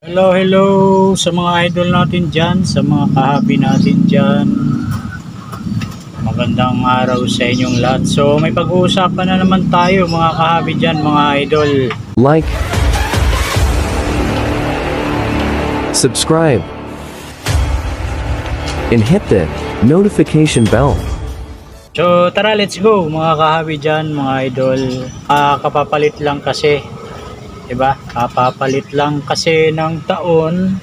Hello sa mga idol natin dyan, sa mga kahabi natin dyan. Magandang araw sa inyong lahat. So may pag-uusapan na naman tayo mga kahabi dyan, mga idol. Like, subscribe, and hit the notification bell. So tara, let's go mga kahabi dyan, mga idol. Kapapalit lang kasi, diba? Kapapalit lang kasi ng taon.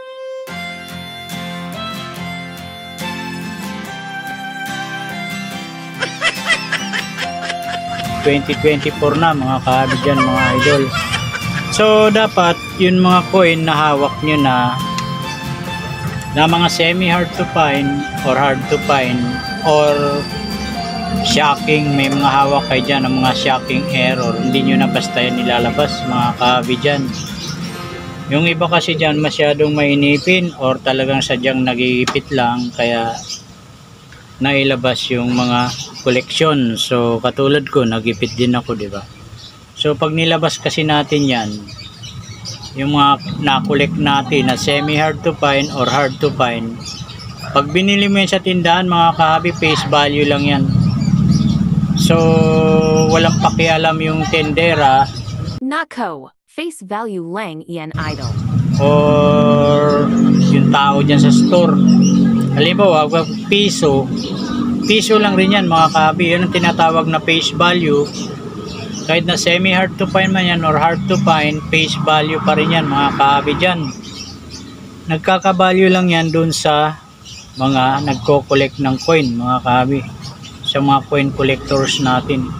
...2024 na mga kahabi dyan, mga idol. So dapat yun mga coin na hawak nyo na mga semi hard to find or hard to find or shocking, may mga hawak kayo dyan ng mga shocking error, hindi nyo na basta yan nilalabas mga kahabi dyan. Yung iba kasi dyan masyadong mainipin or talagang sadyang nagigipit lang kaya nailabas yung mga koleksyon. So katulad ko, nagipit din ako, diba? So pag nilabas kasi natin yan, yung mga na-collect natin na semi hard to find or hard to find, pag binili mo yan sa tindahan mga kahabi, face value lang yan. So walang pakialam yung tendera Nako, face value lang iyan idol. or yung tao dyan sa store. Halimbawa, piso lang rin yan mga kahabi. Yun ang tinatawag na face value. Kahit na semi hard to find man yan or hard to find, face value pa rin yan mga kahabi dyan. Nagkaka-value lang yan dun sa mga nagko-collect ng coin mga kahabi, sa mga coin collectors natin.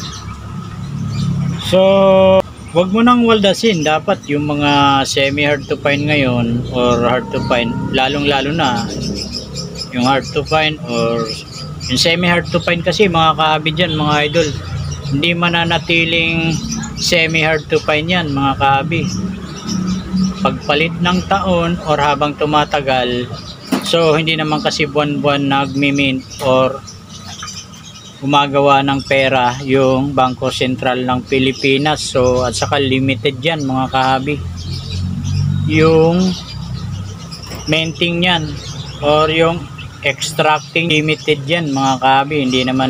So wag mo nang waldasin, dapat yung mga semi hard to find ngayon or hard to find, lalong lalo na yung hard to find or yung semi hard to find, kasi mga kahabi dyan mga idol, hindi mananatiling semi hard to find yan mga kahabi. Pagpalit ng taon or habang tumatagal, so hindi naman kasi buwan-buwan nagmi-mint or gumagawa ng pera yung Bangko Sentral ng Pilipinas. So at saka limited yan mga kahabi yung minting yan or yung extracting, limited yan mga kahabi. Hindi naman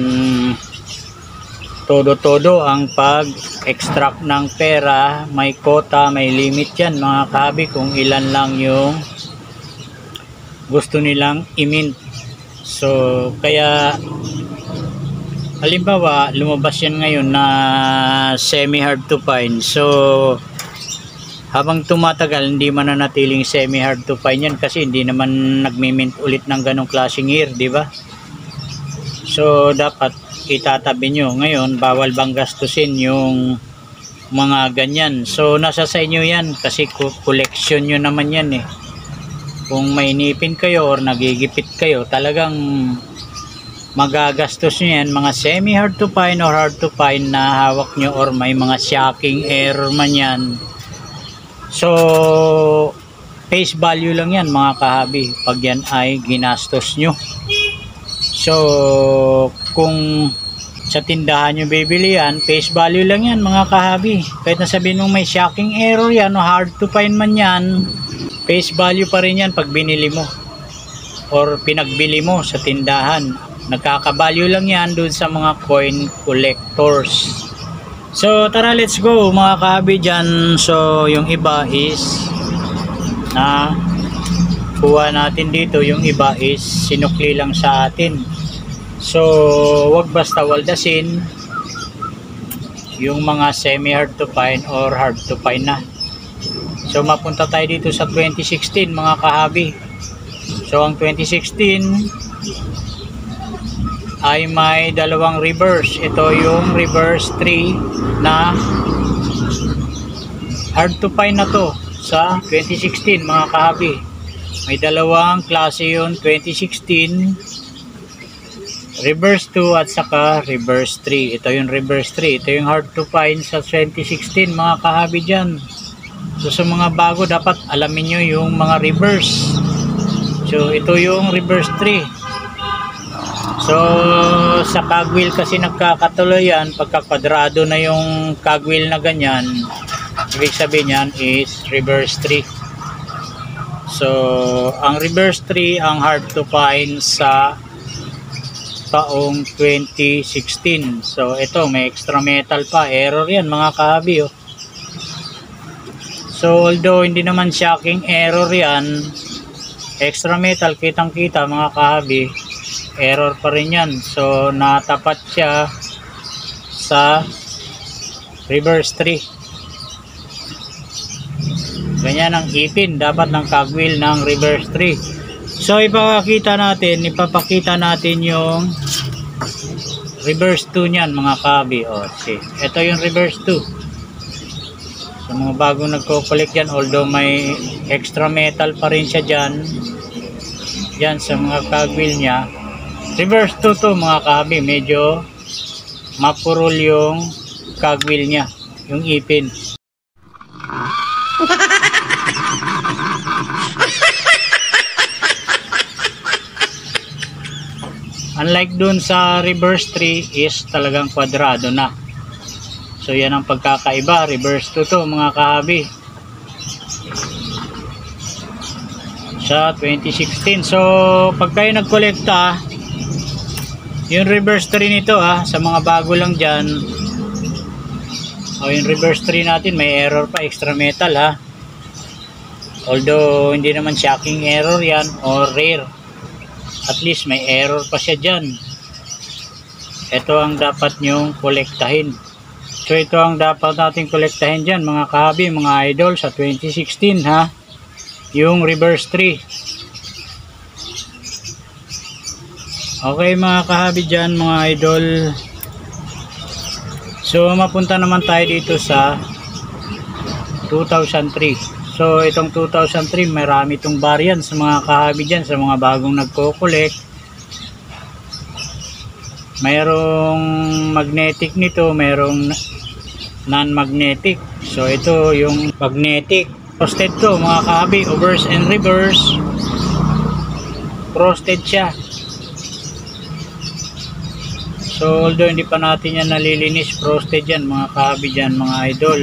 todo-todo ang pag-extract ng pera, may quota, may limit yan mga kahabi kung ilan lang yung gusto nilang i-mint. So kaya halimbawa lumabas yan ngayon na semi hard to find, so habang tumatagal hindi mananatiling semi hard to find yan kasi hindi naman nagmi-mint ulit ng ganong klaseng year, di ba? So dapat itatabi nyo. Ngayon bawal bang gastusin yung mga ganyan? So nasa sa inyo yan kasi collection nyo naman yan eh. Kung mainipin kayo or nagigipit kayo, talagang magagastos nyo yan mga semi hard to find or hard to find na hawak nyo or may mga shocking error man yan. So face value lang yan mga kahabi pag yan ay ginastos nyo. So kung sa tindahan nyo bibili yan, face value lang yan mga kahabi. Kahit na sabihin mong may shocking error yan o hard to find man yan, face value pa rin yan pag binili mo or pinagbili mo sa tindahan. Nagkaka-value lang yan dun sa mga coin collectors. So tara, let's go mga kahabi dyan. So yung iba is na kuha natin dito, yung iba is sinukli lang sa atin. So wag basta waldasin yung mga semi hard to find or hard to find na. So mapunta tayo dito sa 2016 mga kahabi. So ang 2016 ay may dalawang reverse. Ito yung reverse 3 na hard to find na to sa 2016 mga kahabi. May dalawang klase yun, 2016 reverse 2 at saka reverse 3. Ito yung reverse 3. Ito yung hard to find sa 2016 mga kahabi dyan. So sa mga bago, dapat alamin nyo yung mga reverse. So ito yung reverse 3. So sa cogwheel kasi nagkakatuloy yan, pagka kwadrado na yung cogwheel na ganyan, ibig sabihin yan is reverse 3. So, ang reverse 3 ang hard to find sa taong 2016. So, ito may extra metal pa. Error yan mga kahabi. Oh. So, although hindi naman shocking error yan, extra metal, kitang-kita mga kahabi, error pa rin yan. So, natapat siya sa reverse 3. Ganyan ang ipin dapat ng cogwheel ng reverse 3. So ipapakita natin yung reverse 2 niyan mga kabi. O, see. Ito yung reverse 2. So mga bagong nagko-collect yan, although may extra metal pa rin siya dyan sa mga cogwheel niya. Reverse 2 to mga kabi, medyo mapurol yung cogwheel niya, yung ipin. Unlike dun sa reverse 3 is talagang kwadrado na. So yan ang pagkakaiba. Reverse 2 to mga kahabi. Sa 2016. So pag kayo nagkolekta, yung reverse 3 nito sa mga bago lang dyan. O yung reverse 3 natin may error pa, extra metal Although hindi naman shocking error yan or rare. At least may error pa siya dyan. Ito ang dapat nyong kolektahin. So ito ang dapat natin kolektahin dyan mga kahabi, mga idol sa 2016 yung reverse 3. Okay mga kahabi dyan mga idol. So mapunta naman tayo dito sa 2003. So itong 2003 marami itong variants mga kahabi dyan sa mga bagong nagko-collect. Mayroong magnetic nito, mayroong non-magnetic. So ito yung magnetic. Frosted to mga kahabi, obverse and reverse. Frosted siya. So although hindi pa natin yan nalilinis, frosted yan mga kahabi dyan mga idol.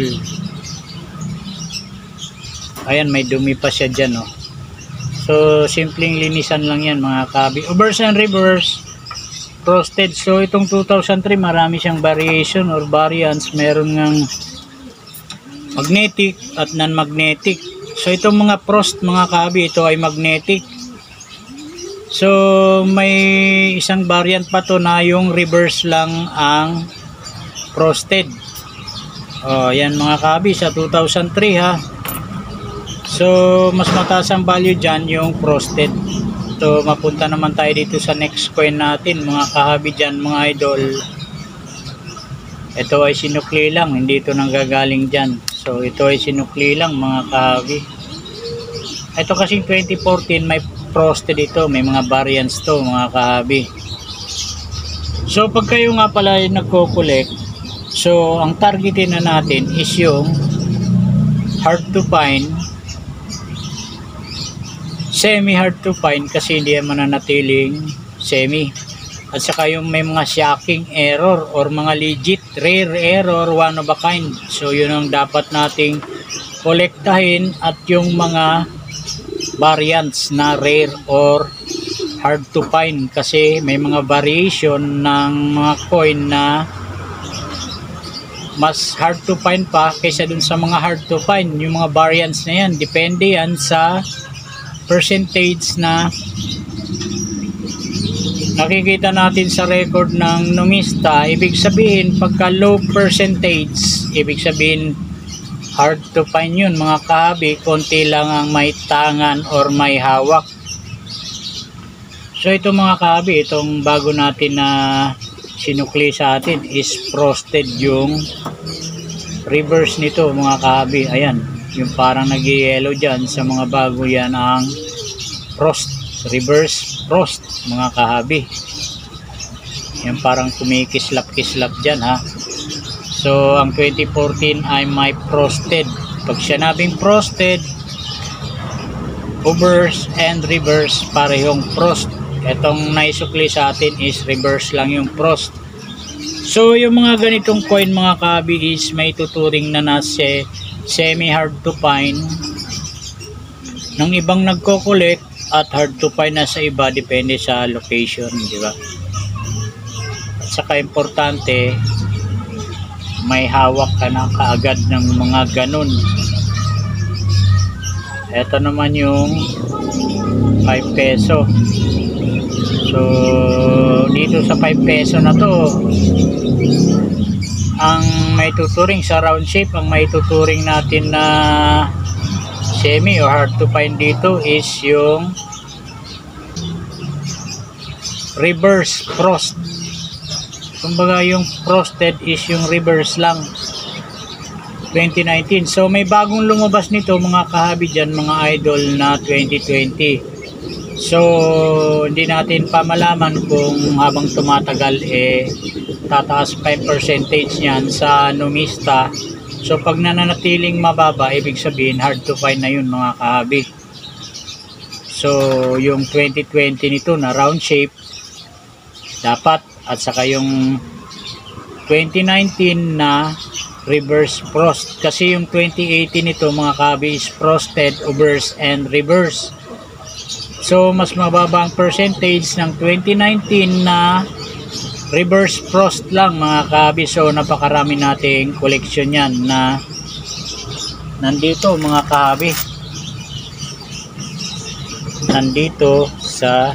Ayan, may dumi pa siya dyan So simpleng linisan lang yan mga kahabi. Obverse and reverse, frosted. So itong 2003 marami siyang variation or variants. Meron ngang magnetic at non-magnetic. So itong mga frost mga kahabi, ito ay magnetic. So may isang variant pa to na yung reverse lang ang frosted. Yan mga kahabi sa 2003 So mas mataas ang value dyan yung frosted. So mapunta naman tayo dito sa next coin natin mga kahabi dyan mga idol. Ito ay sinukli lang, hindi ito nanggagaling dyan. So ito ay sinukli lang mga kahabi. Ito kasi 2014 may frosted ito, may mga variants to mga kahabi. So pag kayo nga pala ay nagko-collect, so ang targetin na natin is yung hard to find, semi hard to find kasi hindi yan mananatiling semi, at saka yung may mga shocking error or mga legit rare error, one of a kind. So yun ang dapat nating kolektahin, at yung mga variants na rare or hard to find kasi may mga variation ng mga coin na mas hard to find pa kaysa dun sa mga hard to find. Yung mga variants na yan, depende yan sa percentage na nakikita natin sa record ng numista. Ibig sabihin pagka low percentage, ibig sabihin hard to find yun mga kahabi, konti lang ang may tangan or may hawak. So ito mga kahabi, itong bago natin na sinukli sa atin is frosted yung reverse nito mga kahabi. Ayan, yung parang nag-yellow dyan sa mga bago yan ang frost, reverse frost mga kahabi. Yan parang kumikislap-kislap dyan So ang 2014 ay may frosted. Pag sinabing frosted, obverse and reverse parehong frost. Itong naisukli sa atin is reverse lang yung frost. So yung mga ganitong coin mga kahabi is may tuturing na nasa semi hard to find. ng ibang nagko-collect at hard to find na sa iba, depende sa location, di ba? At saka importante, may hawak ka na kaagad ng mga ganun. Ito naman yung 5 peso. So dito sa 5 peso na to, ang may tuturing sa round shape, ang may tuturing natin na semi or hard to find dito is yung reverse frost. Kumbaga yung frosted is yung reverse lang, 2019. So may bagong lumabas nito mga kahabi dyan, mga idol, na 2020. So hindi natin pa malaman kung habang tumatagal tataas pa yung percentage niyan sa numista. So pag nananatiling mababa, ibig sabihin hard to find na yun mga kahabi. So yung 2020 nito na round shape dapat, at saka yung 2019 na reverse frost, kasi yung 2018 nito mga kahabi is frosted, obverse and reverse. So mas mababa ang percentage ng 2019 na reverse frost lang mga kahabi. So napakarami nating collection yan na nandito mga kahabi, nandito sa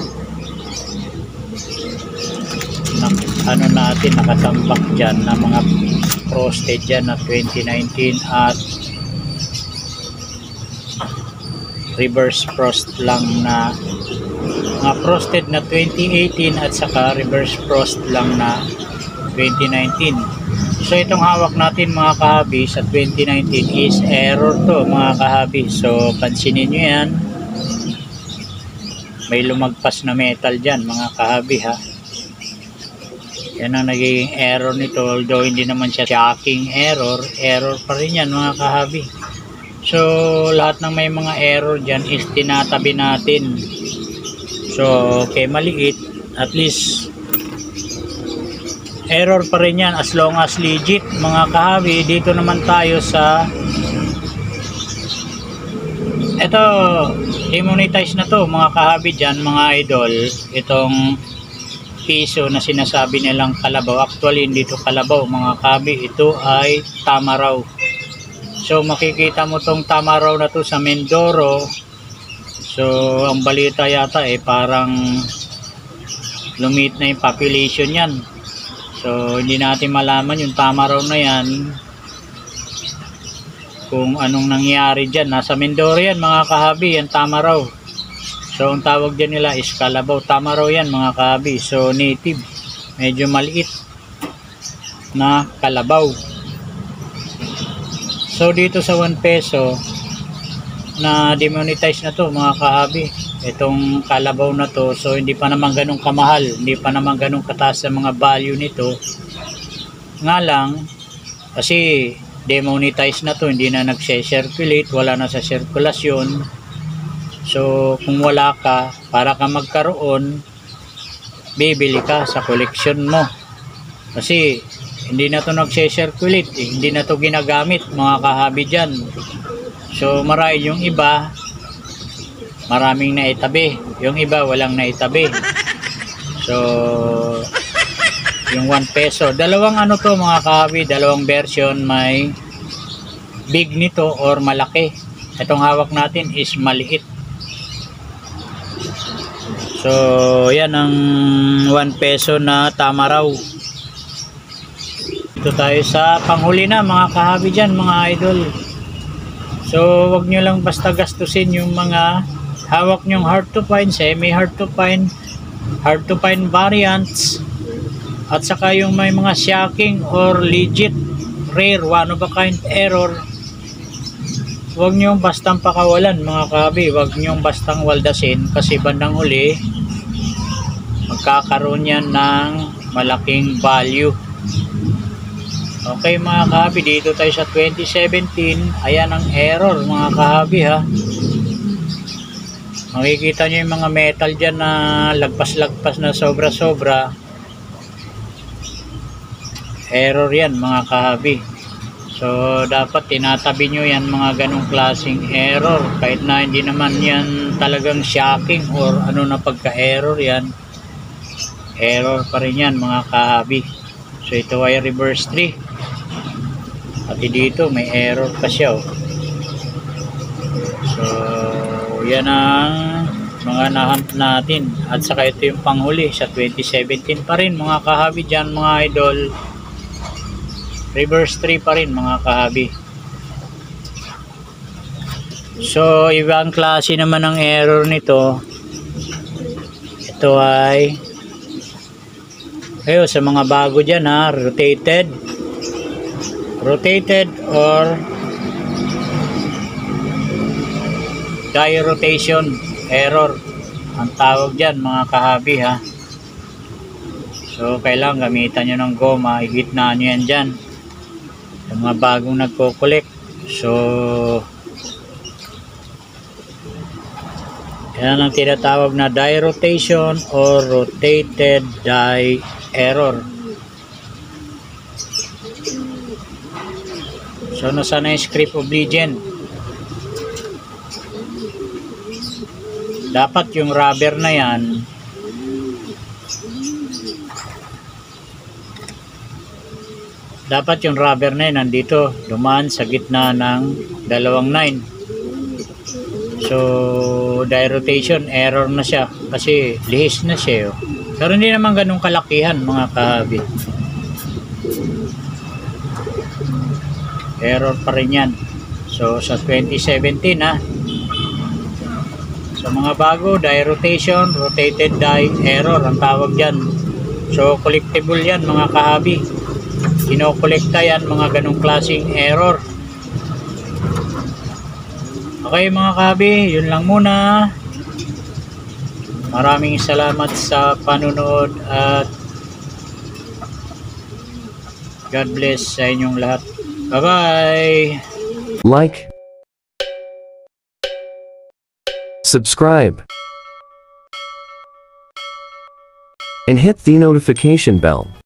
ano natin, nakatambak dyan na mga frosted dyan na 2019 at reverse frost lang na mga frosted na 2018 at saka reverse frost lang na 2019. So itong hawak natin mga kahabi sa 2019 is error to mga kahabi. So pansinin nyo yan, may lumagpas na metal dyan mga kahabi ha. Yan ang nagiging error nito, although hindi naman siya shocking error, error pa rin yan mga kahabi. So lahat ng may mga error dyan is tinatabi natin. So okay, maliit, at least error pa rin yan as long as legit mga kahabi. Dito naman tayo sa ito, demonetize na to mga kahabi dyan mga idol, itong piso na sinasabi nilang kalabaw. Actually hindi to kalabaw mga kahabi, ito ay tamaraw. So makikita mo tong tamaraw na to sa Mindoro. So ang balita yata parang lumit na yung population yan. So hindi natin malaman yung tamaraw na yan kung anong nangyari dyan. Nasa Mindoro yan mga kahabi, yan tamaraw. So ang tawag dyan nila is kalabaw. Tamaraw yan mga kahabi. So native, medyo maliit na kalabaw. So dito sa 1 peso na demonetize na to mga kahabi, itong kalabaw na to. So hindi pa naman ganun kamahal, hindi pa naman ganun kataas sa mga value nito. Nga lang kasi demonetize na to, hindi na nagse-circulate, wala na sa sirkulasyon. So kung wala ka, para ka magkaroon, bibili ka sa collection mo. Kasi hindi na to nagse-circulate, hindi na to ginagamit mga kahabi dyan. So marahil yung iba maraming naitabi, yung iba walang naitabi. So yung 1 peso, dalawang ano to mga kahabi, dalawang version, may big nito or malaki. Itong hawak natin is maliit. So yan ang 1 peso na tamaraw. Ito tayo sa panghuli na mga kahabi dyan mga idol. So wag nyo lang basta gastusin yung mga hawak nyong hard to find, semi hard to find variants, at saka yung may mga shocking or legit rare one of a kind error. Wag nyo bastang pakawalan mga kahabi, wag nyo bastang waldasin, kasi bandang huli magkakaroon yan ng malaking value. Okay mga kahabi, dito tayo sa 2017. Ayan ang error mga kahabi ha. Makikita nyo yung mga metal dyan na lagpas-lagpas na sobra-sobra. Error yan mga kahabi. So So, dapat tinatabi nyo yan mga ganong klaseng error. Kahit na hindi naman yan talagang shocking or ano na pagka-error yan. Error pa rin yan mga kahabi. So, ito ay reverse 3. Pati dito may error pa siya. Oh. So, yan ang mga nahunt natin. At saka ito yung panghuli sa 2017 pa rin mga kahabi dyan mga idol. Reverse 3 pa rin mga kahabi. So, ibang klase naman ng error nito. Ito ay sa mga bago dyan ha, rotated or die rotation error ang tawag dyan mga kahabi ha. So, kailangan gamitan nyo ng goma, igitnaan nyo yan dyan. Yung mga bagong nagko-collect. So, yan ang tinatawag na die rotation or rotated die error. So, nasa na yung script obligent. Dapat yung rubber na yan nandito dumaan sa gitna ng dalawang 9. So, die rotation error na siya kasi lihis na siya. Pero hindi naman ganun kalakihan mga kahabi. Error pa rin yan. So, sa 2017 ha. So, mga bago, die rotation, rotated die error ang tawag dyan. So, collectible yan mga kahabi. Kinokolekta yan mga ganong klaseng error. Okay mga kahabi, yun lang muna. Maraming salamat sa panunood at God bless sa inyong lahat. Bye-bye! Like, subscribe, and hit the notification bell.